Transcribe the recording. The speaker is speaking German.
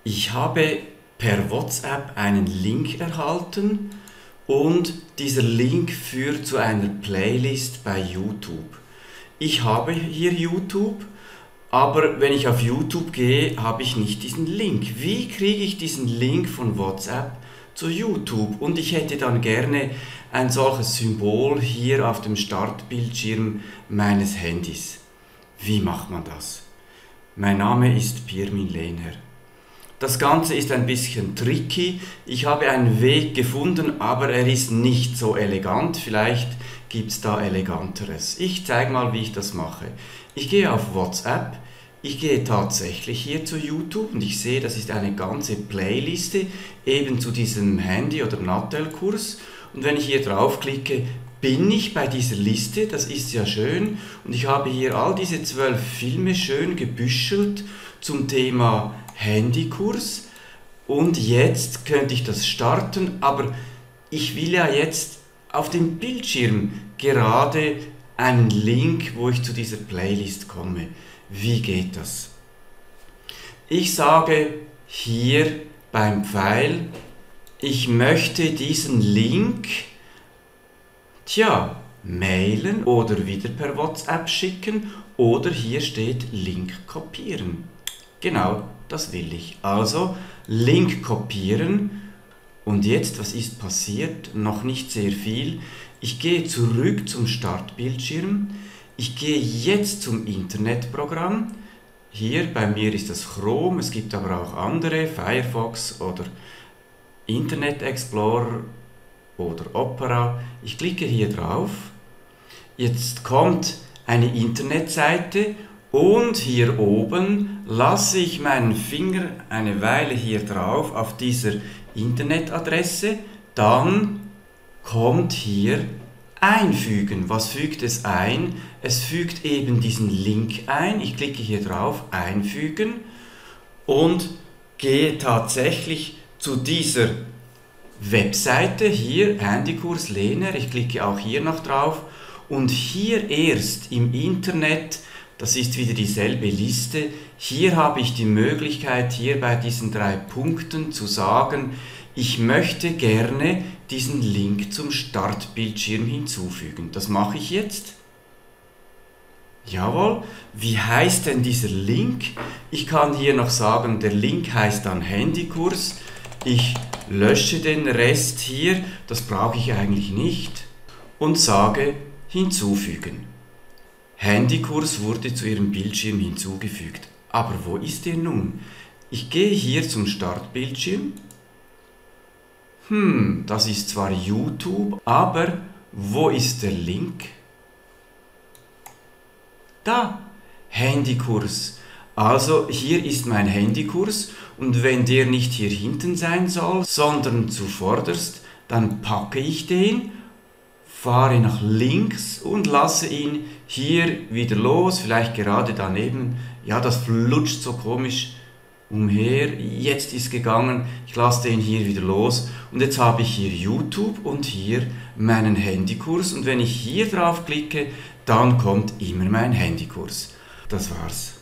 Ich habe per WhatsApp einen Link erhalten und dieser Link führt zu einer Playlist bei YouTube. Ich habe hier YouTube, aber wenn ich auf YouTube gehe, habe ich nicht diesen Link. Wie kriege ich diesen Link von WhatsApp zu YouTube? Und ich hätte dann gerne ein solches Symbol hier auf dem Startbildschirm meines Handys. Wie macht man das? Mein Name ist Pirmin Lehner. Das Ganze ist ein bisschen tricky. Ich habe einen Weg gefunden, aber er ist nicht so elegant. Vielleicht gibt es da eleganteres. Ich zeige mal, wie ich das mache. Ich gehe auf WhatsApp. Ich gehe tatsächlich hier zu YouTube und ich sehe, das ist eine ganze Playliste eben zu diesem Handy- oder Nattel-Kurs. Und wenn ich hier draufklicke, bin ich bei dieser Liste, das ist ja schön. Und ich habe hier all diese 12 Filme schön gebüschelt zum Thema Handykurs. Und jetzt könnte ich das starten, aber ich will ja jetzt auf dem Bildschirm gerade einen Link, wo ich zu dieser Playlist komme. Wie geht das? Ich sage hier beim Pfeil, ich möchte diesen Link mailen oder wieder per WhatsApp schicken oder hier steht Link kopieren. Genau, das will ich. Also Link kopieren und jetzt, was ist passiert? Noch nicht sehr viel. Ich gehe zurück zum Startbildschirm. Ich gehe jetzt zum Internetprogramm. Hier bei mir ist das Chrome, es gibt aber auch andere, Firefox oder Internet Explorer oder Opera. Ich klicke hier drauf. Jetzt kommt eine Internetseite und hier oben lasse ich meinen Finger eine Weile hier drauf auf dieser Internetadresse. Dann kommt hier Einfügen. Was fügt es ein? Es fügt eben diesen Link ein. Ich klicke hier drauf, einfügen und gehe tatsächlich zu dieser Webseite hier, Handykurs Lehner. Ich klicke auch hier noch drauf und hier erst im Internet, das ist wieder dieselbe Liste, hier habe ich die Möglichkeit, hier bei diesen 3 Punkten zu sagen, ich möchte gerne diesen Link zum Startbildschirm hinzufügen. Das mache ich jetzt. Jawohl, wie heißt denn dieser Link? Ich kann hier noch sagen, der Link heißt dann Handykurs. Ich lösche den Rest hier, das brauche ich eigentlich nicht, und sage hinzufügen. Handykurs wurde zu Ihrem Bildschirm hinzugefügt. Aber wo ist er nun? Ich gehe hier zum Startbildschirm. Das ist zwar YouTube, aber wo ist der Link? Da, Handykurs. Also hier ist mein Handykurs und wenn der nicht hier hinten sein soll, sondern zuvorderst, dann packe ich den, fahre nach links und lasse ihn hier wieder los, vielleicht gerade daneben. Ja, das flutscht so komisch umher, jetzt ist gegangen, ich lasse den hier wieder los und jetzt habe ich hier YouTube und hier meinen Handykurs und wenn ich hier drauf klicke, dann kommt immer mein Handykurs. Das war's.